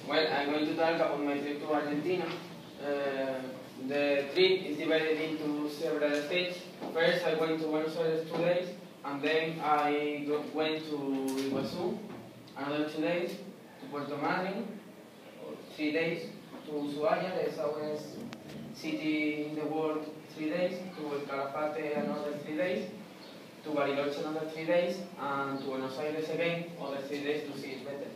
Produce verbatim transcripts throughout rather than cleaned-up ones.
Well, I'm going to talk about my trip to Argentina. Uh, the trip is divided into several stages. First, I went to Buenos Aires two days, and then I go, went to Iguazú, another two days, to Puerto Madryn, three days, to Ushuaia, the southwest city in the world, three days, to El Calafate, another three days, to Bariloche, another three days, and to Buenos Aires again, other three days to see it better.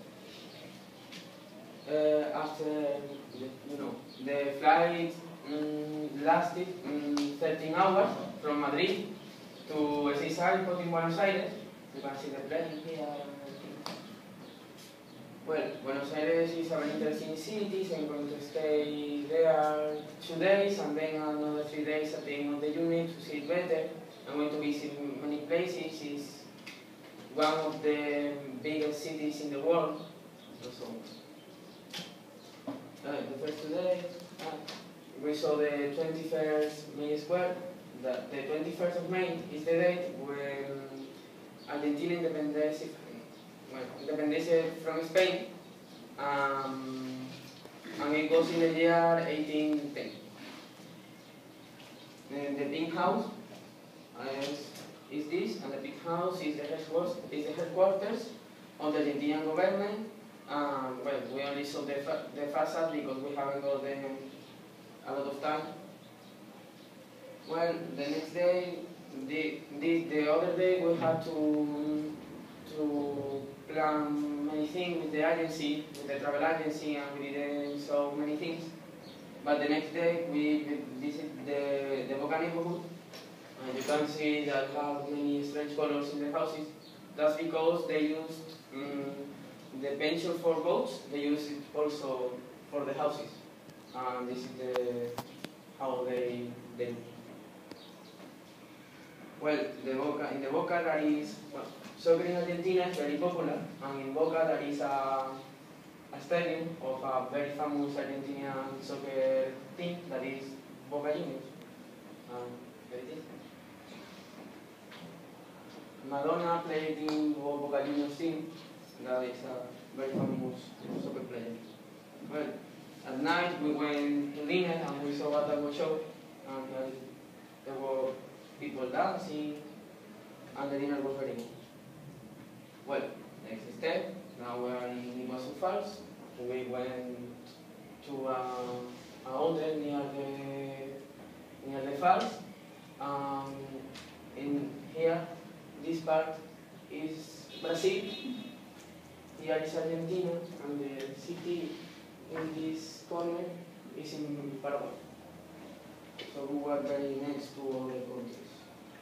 Uh, after, you know, the flight um, lasted um, thirteen hours from Madrid to Ezeiza Airport in Buenos Aires. You can see the plane here. Well, Buenos Aires is a very interesting city, so I'm going to stay there two days and then another three days at the end of the unit to see it better. I'm going to visit many places. It's one of the biggest cities in the world. So, Uh, the first two days, uh, we saw the twenty-first May Square. The, the twenty-first of May is the date when Argentina independence, well, independence from Spain, um, and it goes in the year eighteen ten. The, the pink house uh, is this, and the pink house is the headquarters, is the headquarters of the Argentinian government. Um, well, we only saw the, fa the facade because we haven't got them a lot of time. Well, the next day, the, the, the other day we had to, to plan many things with the agency, with the travel agency, and we didn't saw many things. But the next day we visited the, the Boca neighborhood, and you can see that have many strange colors in the houses. That's because they used um, the pension for boats, they use it also for the houses. And this is the, how they, they Well, the Boca, in the Boca there is, well, soccer in Argentina is very popular, and in Boca there is a, a stadium of a very famous Argentinian soccer team, that is Boca Juniors. Um, there it is. Madonna played in Boca Juniors team. That is a very famous soccer player. Well, at night we went to dinner and we saw a tango show, and uh, there were people dancing, and the dinner was very good. Well, next step, now we are in Iguazu Falls. We went to uh, a hotel near the near the falls. Um, in here, this part is Brazil. Here is Argentina, and the city in this corner is in Paraguay. So we were very next to other countries.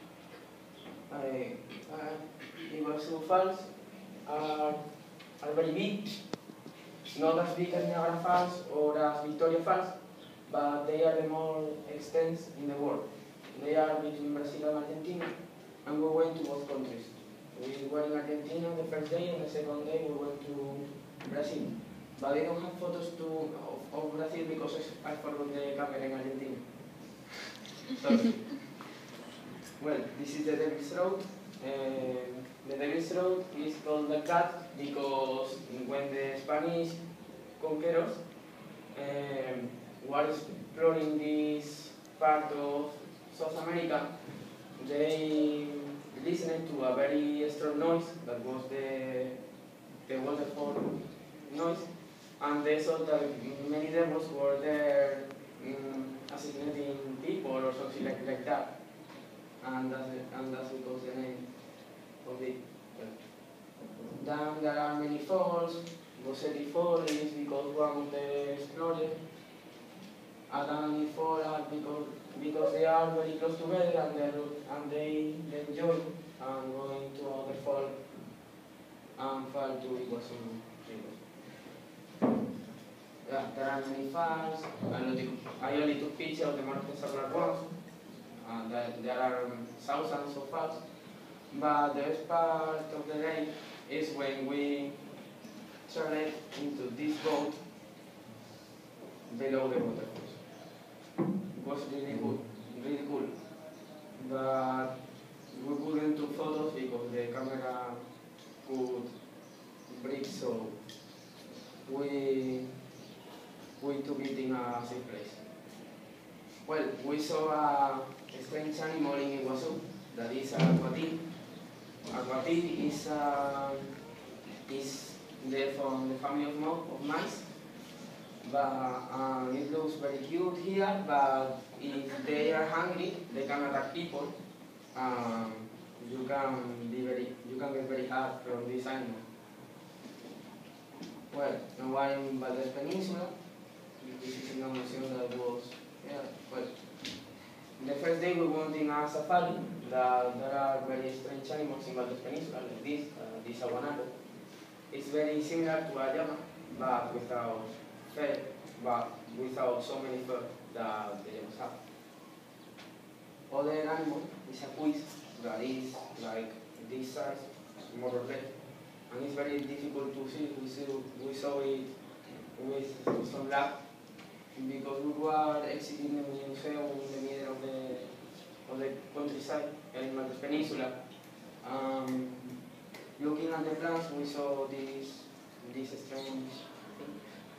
Uh, uh, Iguazu Falls are, are very big, not as big as Niagara Falls or as Victoria Falls, but they are the more extent in the world. They are between Brazil and Argentina, and we went to both countries. We were in Argentina the first day, and the second day we went to Brazil. But I don't have photos to, of, of Brazil because I forgot the camera in Argentina. Sorry. Well, this is the Devil's Road. Uh, the Devil's Road is called the Cat because when the Spanish conquerors um, were exploring this part of South America, they listened to a very strong noise that was the, the waterfall noise, and they thought that many devils were there um, assassinating people or something like, like that, and that's, and that's because the name of it. Then there are many falls. Bossetti Fall is because one of the explorers. Adani Fall are because because they are very close together, and they and they, they enjoy and going to other fall and fall to Iguazu River. Yeah, there are many falls. I only took pictures of the more spectacular ones, and there, there are thousands of falls. But the best part of the day is when we turned into this boat below the waterfalls. It was really good, really cool. But we couldn't take photos because the camera could break so we we took it in a safe place. Well, we saw a strange animal in Iguazu, that is a guatí. A guatí is, uh, is the, from the family of, of mice, but uh, it looks very cute here, but if they are hungry, they can attack people. Um, you can be very, you can get very hurt from this animal. Well, now I'm in Valdez Peninsula. This is an museum that was, yeah, well, the first day we went in a safari. That there are very strange animals in Valdez Peninsula, like this, uh, this aguanaco. It's very similar to a llama, but without fur, but without so many fur that the llamas have. Other animal is a quiz that is like this size, more or less, and it's very difficult to see. We, see, we saw it with some lab because we were exiting the museum in the middle of the of the countryside in Valdez Peninsula. Um, looking at the plants, we saw this this strange thing.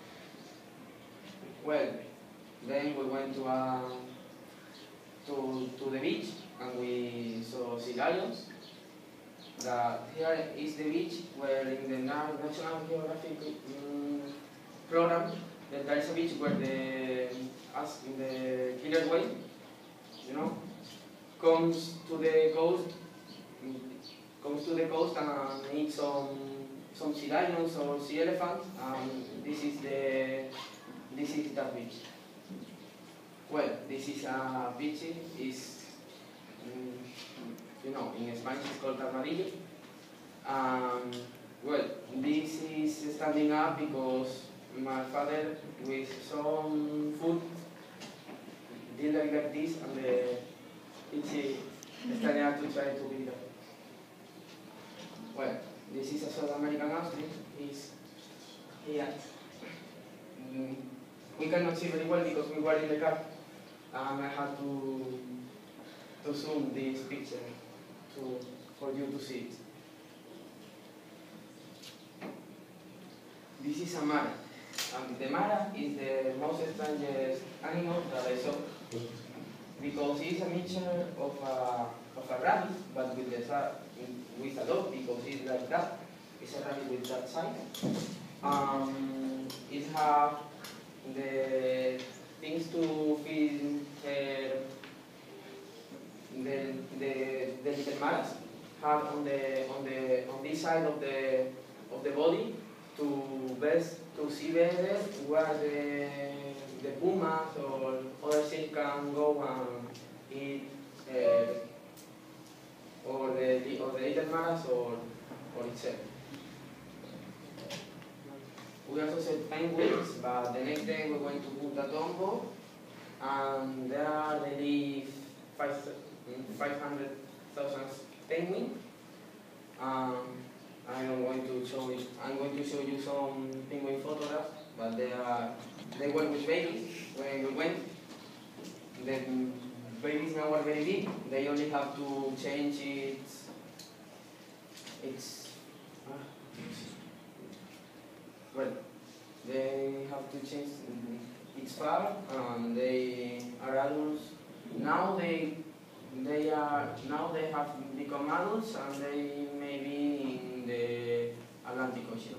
Well, then we went to a to to the beach and we saw sea lions. That here is the beach where in the National Geographic um, program that there is a beach where the as in the killer whale, you know, comes to the coast, comes to the coast and eats some some sea lions or sea elephants. And this is the this is that beach. Well, this is a beach. Is um, you know, in Spanish it's called armadillo. Um, well, this is standing up because my father with some food did like, like this, and the it's standing up to try to pick it up. Well, this is a South American ostrich. It's here. Mm, we cannot see very well because we were in the car, and I had to to zoom this picture to for you to see it. This is a mara. And the mara is the most strangest animal that I saw because it's a mixture of a, of a rabbit, but with, the, with a dog because it's like that. It's a rabbit with that side. Um, it has the things to feed her, the, the, the little maras have on the on the on this side of the of the body to best to see better where the the pumas or other things can go and eat, uh, or the or the little maras or or itself. We also said penguins, but the next day we went to Punta Tombo, and there they live five hundred thousand penguins. Um, I'm going to show you. I'm going to show you some penguin photographs, but they are they were with babies when we went. The babies now are very big. They only have to change its its. Uh, well, they have to change its fur, and they are adults. Now they they are now they have become adults, and they may be in the Atlantic Ocean.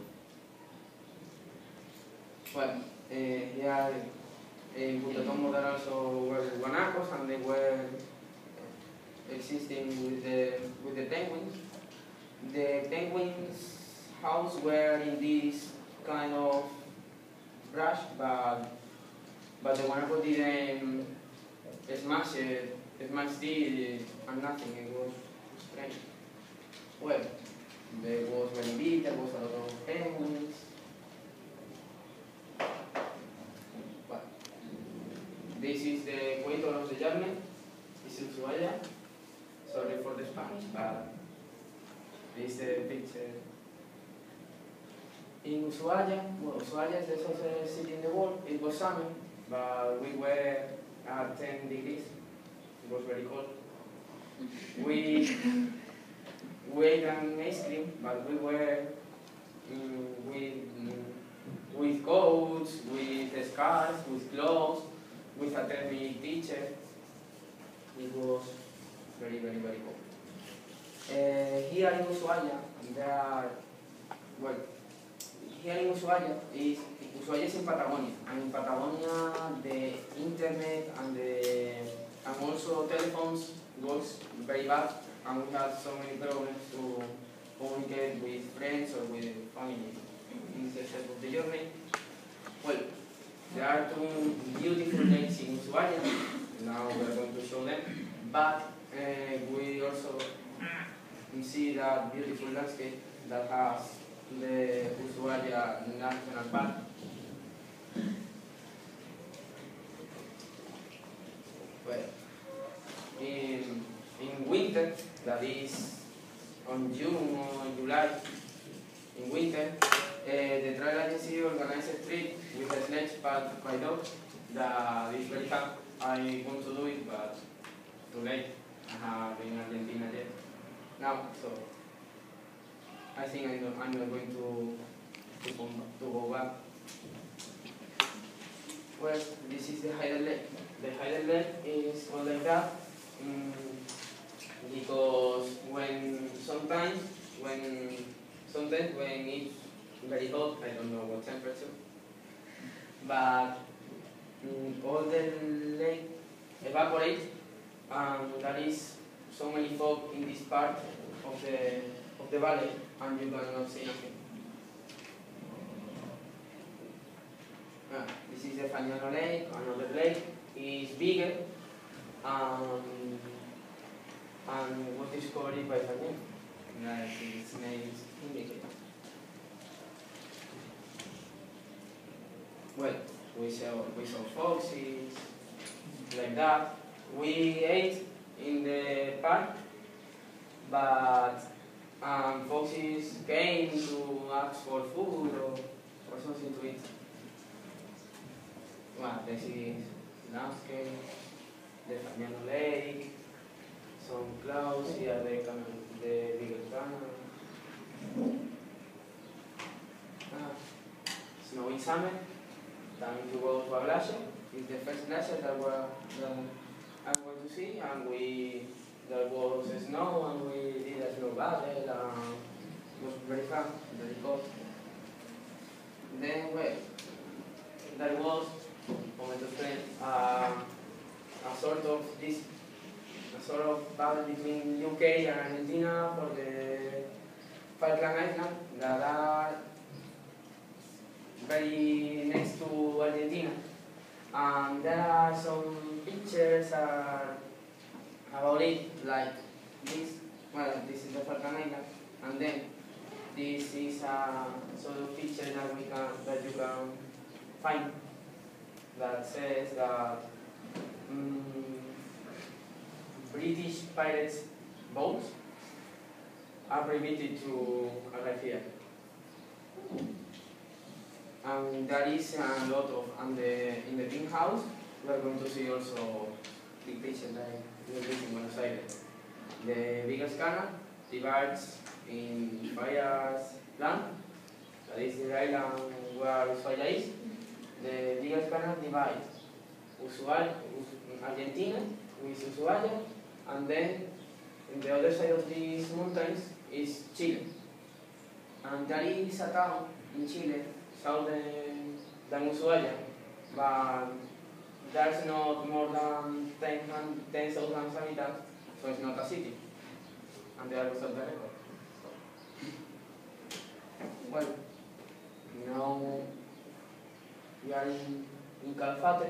Well, uh, here in Punta Tombo there also were guanacos, and they were existing with the with the penguins. The penguins' house were in this kind of brush, but but the guanaco didn't smash it, smash it and nothing. It was strange. Well, there was very big. There was a lot of penguins. Well, this is the equator of the journey. This is Ushuaia. Sorry for the Spanish, but this is the picture. In Ushuaia, well, Ushuaia is the hottest city in the world. It was summer, but we were at ten degrees. It was very cold. We, we ate an ice cream, but we were, um, we, um, with coats, with scarves, with clothes, with a thermic teacher. It was very, very, very cool. Uh, here in Ushuaia, there are, well, here in Ushuaia is, Ushuaia is in Patagonia, and in Patagonia the internet and the, and also telephones works very bad, and we have so many problems to communicate with friends or with family in the step of the journey. Well, there are two beautiful lakes in Ushuaia, now we are going to show them, but uh, we also see that beautiful landscape that has the Ushuaia National Park. Well, in, in winter, that is on June or July, in winter, uh, the travel agency organizes a trip with a sledge packed by dogs that is very fun. I want to do it, but too late. I have been in Argentina yet. Now, so I think I'm not, I'm not going to, to, come, to go back. Well, this is the Hidden Lake. The Hidden Lake is called like that um, because when sometimes when sometimes when it's very hot, I don't know what temperature, but um, all the lake evaporates, and there is so many fog in this part of the of the valley, and you cannot see nothing. Ah, this is the Fagnano Lake, another lake. It's bigger, um, and was discovered by Fagnano, like its name indicates. Well, we saw we saw foxes, like that. We ate in the park, but um, foxes came to ask for food or, or something to eat. Well, this is landscape, the Fagnano Lake, some clouds, here the, the bigger canal. Ah, snowy summer, time to go to a glacier. It's the first glacier that we're, that I'm going to see, and we, there was snow, and we did a snow battle, and it was very fun, very cold. Then, well, there was, moment to explain, uh, a sort of this, a sort of battle between U K and Argentina for the Falkland Islands that are very next to Argentina. And there are some pictures uh, about it, like this. Well, this is the Falkland Island, and then this is a sort of picture that we can that you can find that says that um, British pirates' boats are permitted to arrive here. And there is a lot of, and the, in the pink house, we are going to see also big pictures like we did in Buenos Aires. The biggest canal divides in Ushuaia's land, that is the island where Ushuaia is. The biggest canal divides Ushuaia, Argentina with Ushuaia, and then in the other side of these mountains is Chile. And there is a town in Chile southern than Ushuaia, but there's not more than ten thousand inhabitants, so it's not a city. And they are also the record. Well, now we are in, in Calafate.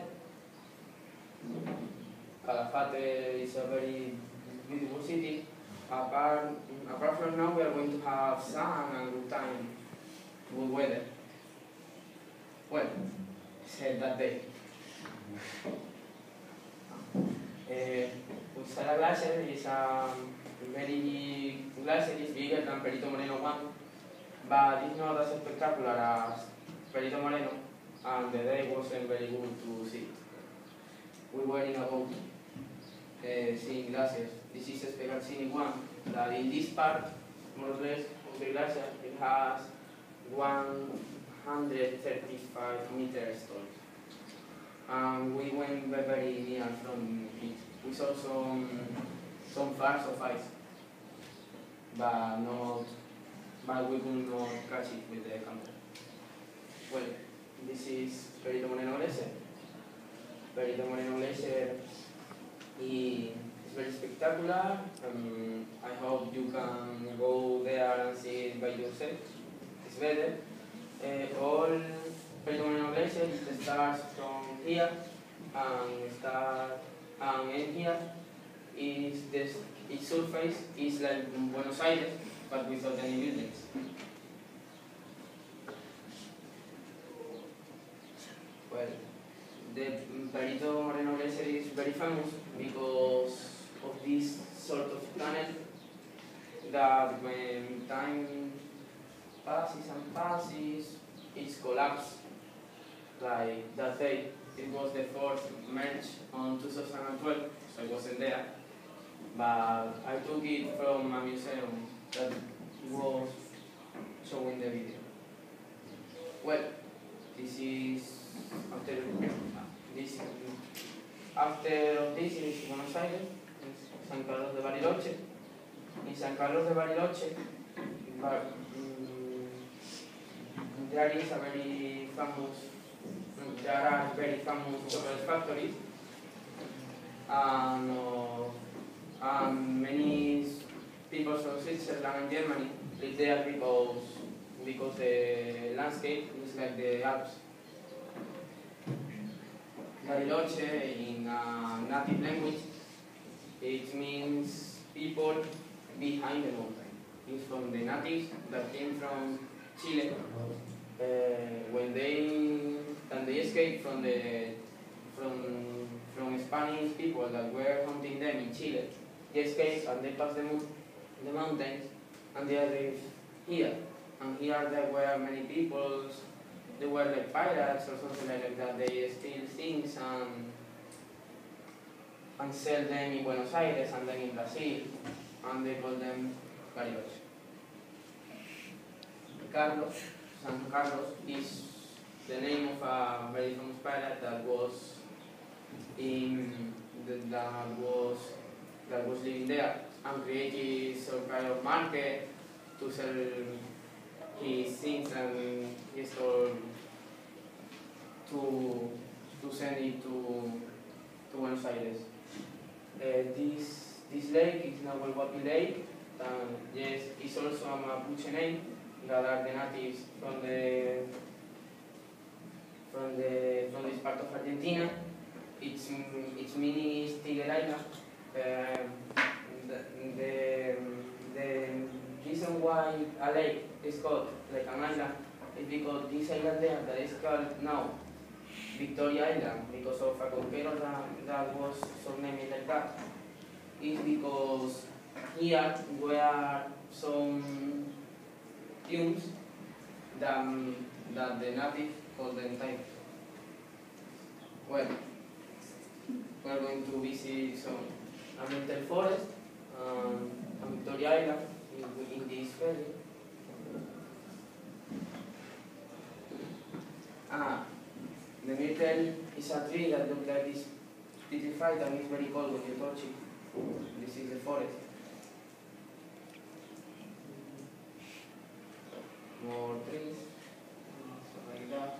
Calafate is a very beautiful city. Apart, apart from now, we are going to have sun and good time, good weather. Well, said that day. Uh, Utsala Glacier is a very glacier, is bigger than Perito Moreno one, but it's not as spectacular as Perito Moreno, and the day wasn't very good to see. We were in a boat uh, seeing glaciers. This is Spegacini one, that in this part, more or less, of the glacier, it has one hundred thirty-five meters tall. And we went very near from it. We saw some, some flash of ice, but, not, but we could not catch it with the camera. Well, this is Perito Moreno Glacier. Perito Moreno Glacier is very spectacular. Um, I hope you can go there and see it by yourself. It's better. Uh, all Perito Moreno Glacier starts from here and start and end here. Is this its surface is like Buenos Aires, but without any buildings. Well, the Perito Moreno Glacier is very famous because of this sort of tunnel that when time passes and passes, it's collapsed. Like that day, it was the fourth merge on two thousand twelve, so I wasn't there. But I took it from a museum that was showing the video. Well, this is after this after this is Buenos Aires, San Carlos de Bariloche. In San Carlos de Bariloche, but, um, there is a very famous, there are very famous chocolate factories, and, uh, and many people from Switzerland and Germany live there because because the landscape is like the Alps. Bariloche, in a native language, it means people behind the mountain. It's from the natives that came from Chile. Uh, when they and they escaped from the from from Spanish people that were hunting them in Chile, they escaped and they passed the, the mountains and they live here. And here there were many people. They were like pirates or something like that. They steal things and and sell them in Buenos Aires and then in Brazil, and they call them Bariloche. Carlos, San Carlos is the name of a very famous pirate that was in the, that was that was living there and created some kind of market to sell his things, and he stole to to send it to to Buenos Aires. Uh, this this lake is Nahuel Huapi Lake. Um, yes, it's also a Mapuche name that are the natives from the from the from this part of Argentina. Its its meaning is Tigueraina. Um, the, the the reason why a lake is called like an island is because this island there that is called now Victoria Island, because of a conqueror that, that was surnamed like that, is because here were some dunes that, that the natives called them time. Well, we're going to visit some Ambiental Forest um, and Victoria Island in, in this ferry. Ah, the myrtle is a tree that looks like this petrified and it's very cold when you touch it. This is the forest. More trees, so like that.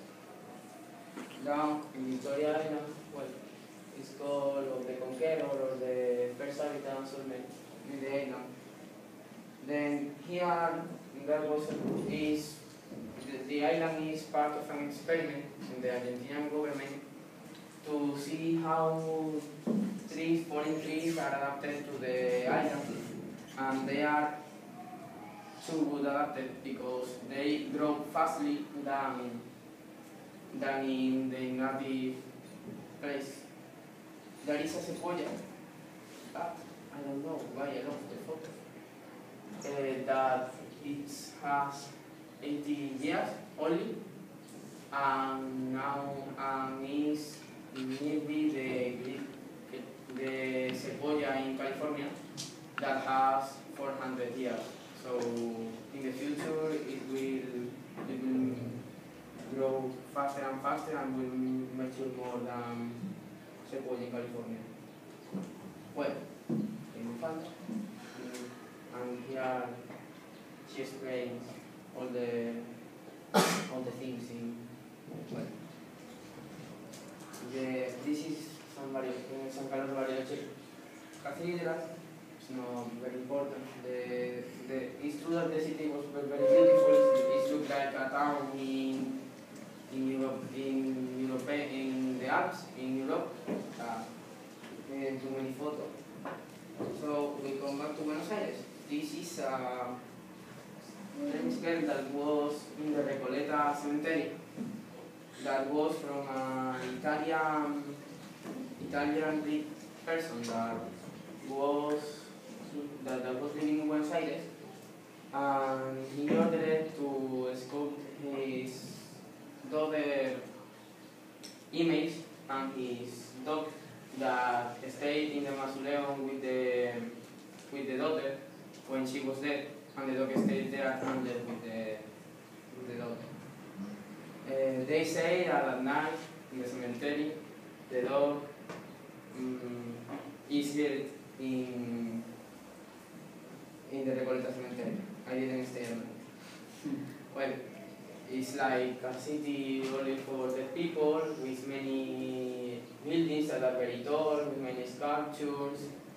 Down in Victoria Island, well, it's called of the conqueror or the first habitants of the, the island. Then here, that was is the, the island is part of an experiment in the Argentinian government to see how trees, falling trees, are adapted to the island, and they are too good adapted because they grow fastly than than in the native place. There is a sequoia, but I don't know why I love the photo. Uh, that it has eighty years only, and now um, is nearly the, the sequoia in California that has four hundred years. So in the future it will, it will grow faster and faster and will mature more than Sequoia in California. Well, in fact, and here she explains all the all the things in well. The, this is San, Mario, San Carlos de Bariloche Cathedral. It's not very important. The, the, it's true that the city was very, very beautiful. It looked like a town in in Europe, in Europe, in the Alps, in Europe. Uh, too many photos. So we come back to Buenos Aires. This is a French girl that was in the Recoleta cemetery. That was from an Italian Italian rich person that was that, that was living in Buenos Aires, and he ordered to sculpt his daughter image and his dog that stayed in the mausoleum with the with the daughter when she was dead, and the dog stayed there and with the with the daughter. Uh, they say that at night in the cemetery, the dog um, is buried in in the Recoleta cemetery. I didn't stay at night. Well, it's like a city only for the people, with many buildings that are very tall, with many sculptures,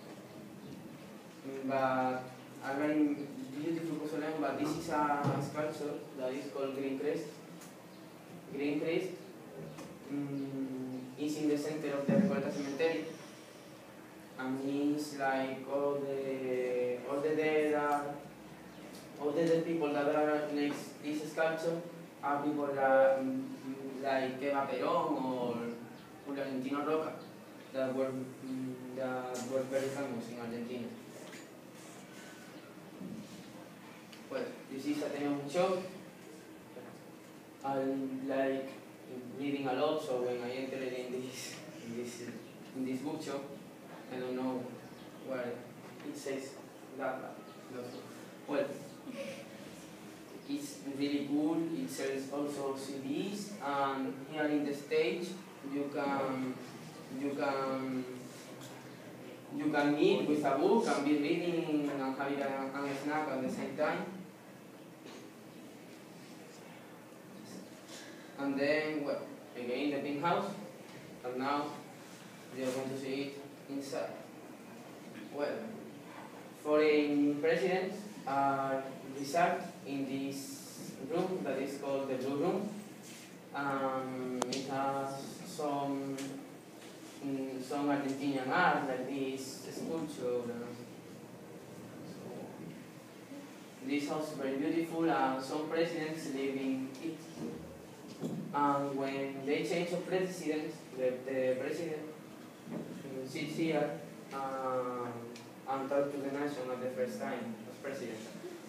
but a very beautiful mausoleum. But this is a sculpture that is called Green Crest. Green Crest um, is in the center of the Recoleta cemetery, and it's like all the all the dead are, all the dead people that are next this sculpture are people that, um, like Eva Perón or Argentino Roca that were um, that were very famous in Argentina. Well, this is Ateneo Mucho. I like reading a lot, so when I entered in this in this in this bookshop, I don't know where it says that. Well, it's really cool. It sells also C Ds, and here in the stage you can you can you can meet with a book and be reading and having a, a snack at the same time. And then, well, again the pink house, and now we are going to see it inside. Well, foreign presidents are reserved in this room that is called the Blue Room. Um, it has some mm, some Argentinian art, like this sculpture. So, this house is very beautiful, and some presidents live in it. And when they change of president, the, the president sits here um, and talks to the nation at the first time as president.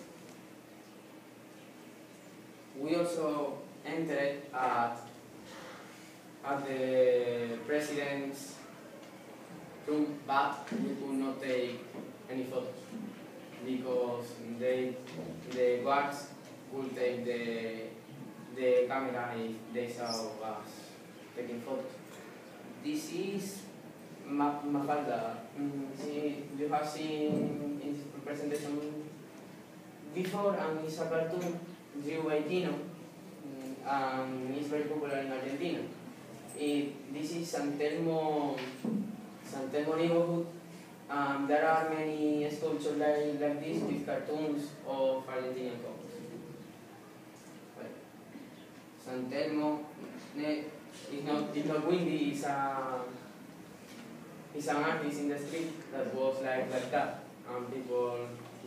We also entered at, at the president's room, but we could not take any photos because they, the guards would take the the camera if they saw us taking photos. This is Ma Mafalda. Mm, she, you have seen in this presentation before, and it's a cartoon drew by Tino, and it's very popular in Argentina. It, this is San Telmo, San Telmo neighborhood. Um, there are many sculptures like, like this with cartoons of Argentinian couples. San Telmo is not, it's not windy, it's, a, it's an artist in the street that was like, like that, and people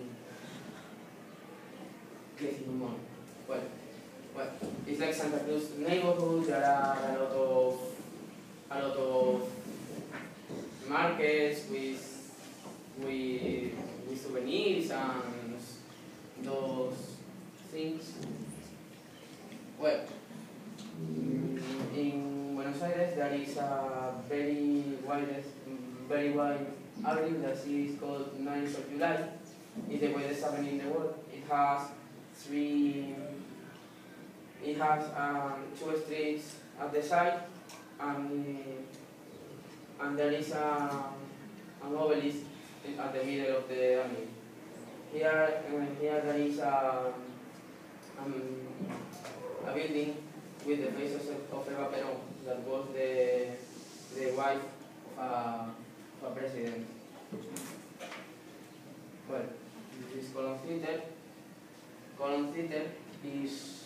getting more. Well, well, it's like Santa Cruz neighborhood. There are a lot of a lot of markets with with, with souvenirs and those things. Well, in Buenos Aires there is a very wide, very wide avenue that is called ninth of July. It's the widest avenue in the world. It has three it has um, two streets at the side, and, and there is a, an obelisk at the middle of the army. Here, uh, here there is a, um, a building with the faces of Eva Perón, that was the, the wife of a, of a president. Well, this is Colón Theater. Colón Theater is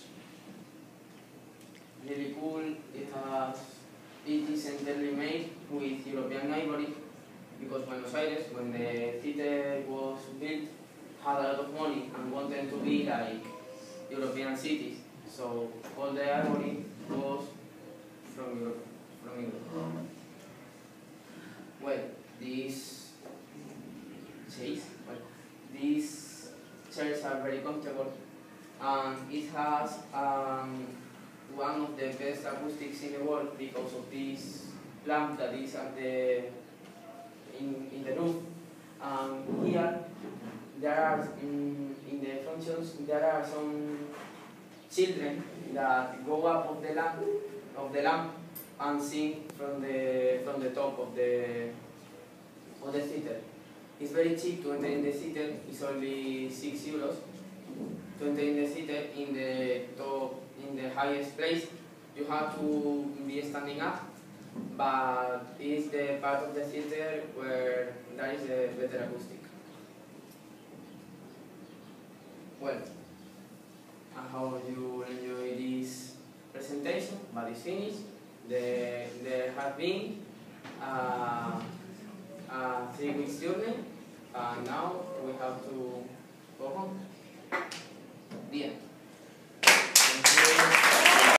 really cool. It has, it is entirely made with European ivory, because Buenos Aires, when the theater was built, had a lot of money and wanted to be like European cities. So all the ivory was from Europe. From Europe. Well, these chairs, well, these chairs are very comfortable, and it has um, one of the best acoustics in the world because of this lamp that is at the in in the roof. Um, here, there are in in the functions there are some children that go up of the lamp of the lamp and sing from the from the top of the of the theater. It's very cheap to enter in the theater. It's only six euros to enter in the theater. In the top, in the highest place, you have to be standing up, but it is the part of the theater where there is a better acoustic. Well, I hope you enjoy this presentation, but it's finished. There, there have been uh, a three weeks journey, and now we have to go home. The end.